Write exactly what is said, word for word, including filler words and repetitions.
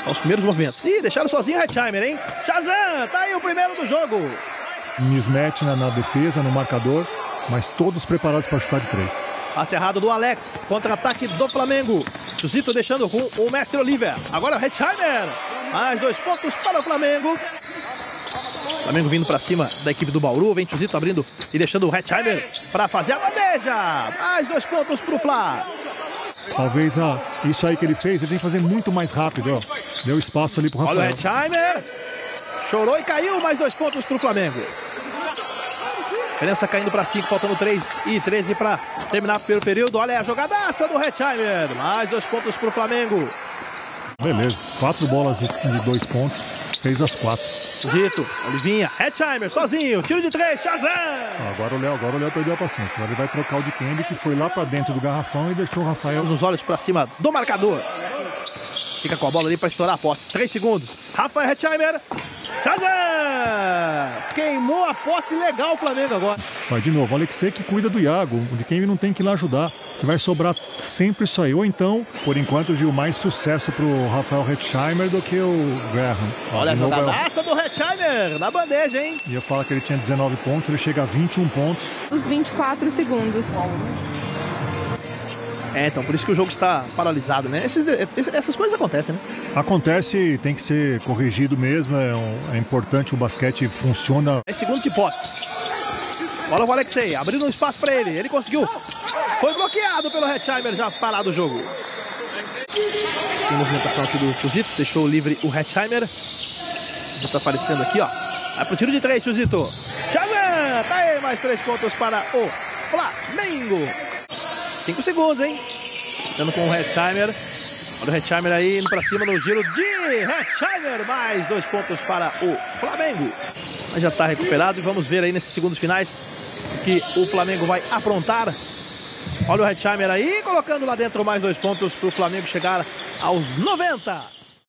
São os primeiros movimentos. Ih, deixaram sozinho o Hetzheimer, hein? Shazam, tá aí o primeiro do jogo. Mismatch na, na defesa, no marcador, mas todos preparados para chutar de três. Passe errado do Alex, contra-ataque do Flamengo. Chuzito deixando com o mestre Oliver. Agora o Hetzheimer. Mais dois pontos para o Flamengo. Flamengo vindo para cima da equipe do Bauru. Vem Chuzito abrindo e deixando o Hetzheimer para fazer a bandeja. Mais dois pontos para o Fla. Talvez ah, isso aí que ele fez, ele tem que fazer muito mais rápido. Ó. Deu espaço ali pro Rafael. Olha o Hetzheimer. Chorou e caiu. Mais dois pontos para o Flamengo. Diferença caindo para cinco, faltando três e treze para terminar o primeiro período. Olha a jogadaça do Hetzheimer. Mais dois pontos para o Flamengo. Beleza, quatro bolas de dois pontos. Fez as quatro. Zito, Olivinha, Hetzheimer sozinho. Tiro de três, Shazam. Ah, agora o Léo, agora o Léo perdeu a paciência. Agora ele vai trocar o de Kembe, que foi lá para dentro do garrafão e deixou o Rafael. Os olhos para cima do marcador. Fica com a bola ali para estourar a posse. Três segundos. Rafael Hetzheimer. Shazam! Queimou a posse legal o Flamengo agora. Vai de novo, olha que você que cuida do Iago. O de Kembe não tem que ir lá ajudar. Que vai sobrar sempre isso aí. Ou então, por enquanto, Gil, mais sucesso pro Rafael Hetzheimer do que o Graham. Olha a jogadaça do Hetzheimer na bandeja, hein? Ia falar que ele tinha dezenove pontos, ele chega a vinte e um pontos. Os vinte e quatro segundos. É, então, por isso que o jogo está paralisado, né? Esses, essas coisas acontecem, né? Acontece, tem que ser corrigido mesmo. É, um, é importante, o basquete funciona. dez segundos de posse. Olha o Alexei, abrindo um espaço para ele. Ele conseguiu. Foi bloqueado pelo Hetzheimer, já parado o jogo. Tem movimentação aqui do Chuzito, deixou livre o Hetzheimer. Já está aparecendo aqui, ó. Vai pro tiro de três, Chuzito. Shazam! Tá aí, mais três pontos para o Flamengo. Cinco segundos, hein? Ficando com o Hetzheimer. Olha o Hetzheimer aí indo pra cima no giro de Hetzheimer. Mais dois pontos para o Flamengo. Mas já tá recuperado e vamos ver aí nesses segundos finais o que o Flamengo vai aprontar. Olha o Hetzheimer aí colocando lá dentro mais dois pontos para o Flamengo chegar aos noventa.